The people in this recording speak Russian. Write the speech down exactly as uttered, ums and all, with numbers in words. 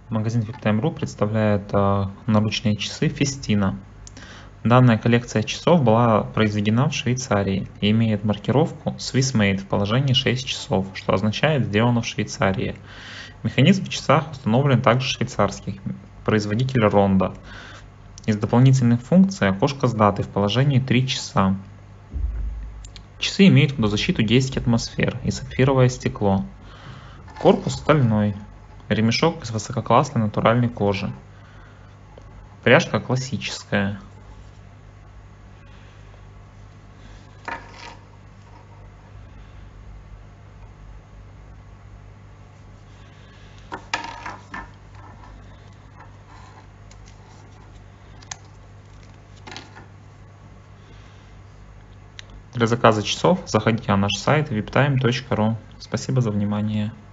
Магазин виптайм точка ру представляет а, наручные часы Festina. Данная коллекция часов была произведена в Швейцарии и имеет маркировку Swiss Made в положении шесть часов, что означает «сделано в Швейцарии». Механизм в часах установлен также швейцарский производитель Ronda. Из дополнительных функций окошко с датой в положении три часа. Часы имеют водозащиту десять атмосфер и сапфировое стекло. Корпус стальной. Ремешок из высококлассной натуральной кожи. Пряжка классическая. Для заказа часов заходите на наш сайт виптайм точка ру. Спасибо за внимание.